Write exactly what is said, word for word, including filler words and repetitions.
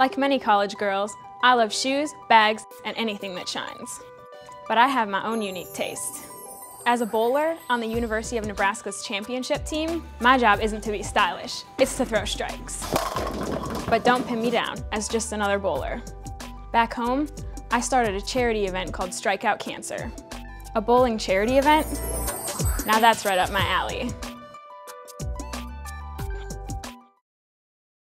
Like many college girls, I love shoes, bags, and anything that shines. But I have my own unique taste. As a bowler on the University of Nebraska's championship team, my job isn't to be stylish, it's to throw strikes. But don't pin me down as just another bowler. Back home, I started a charity event called Strike Out Cancer. A bowling charity event? Now that's right up my alley.